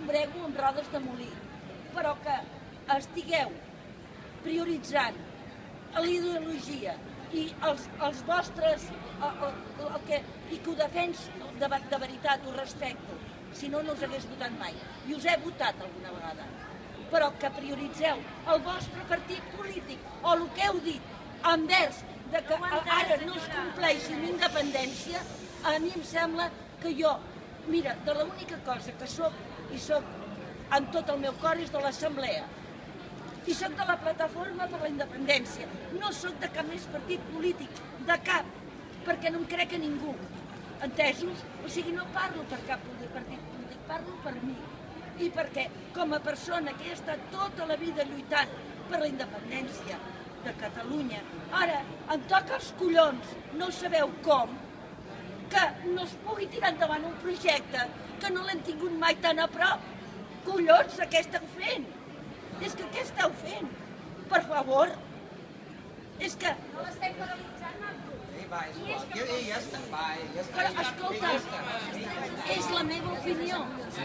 brego amb rodes de molí, però que estigueu prioritzant l'ideologia i els vostres, i que ho defens de veritat, ho respecto, si no, no us hagués votat mai, i us he votat alguna vegada, però que prioritzeu el vostre partit polític o el que heu dit envers de que ara no es compleixi amb independència, a mi em sembla que jo, mira, de l'única cosa que soc, i soc amb tot el meu cor, és de l'Assemblea, i soc de la Plataforma per la Independència, no soc de cap més partit polític, de cap, perquè no em crec a ningú, entesos? O sigui, no parlo per cap partit polític, parlo per mi, i perquè com a persona que he estat tota la vida lluitant per la independència de Catalunya, ara em toca els collons, no sabeu com, que no es pugui tirar endavant un projecte que no l'hem tingut mai tan a prop. Collons, què esteu fent? És que què esteu fent? Per favor. És que... No l'estem paralitzant, Marco. Ja està. Però, escolta, és la meva opinió.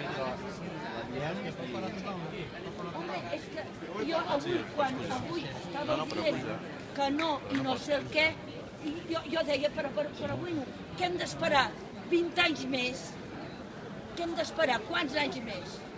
Home, és que jo avui, quan estava dient que no i no sé el què, jo deia, però bueno, què hem d'esperar? 20 anys més? Què hem d'esperar? Quants anys més?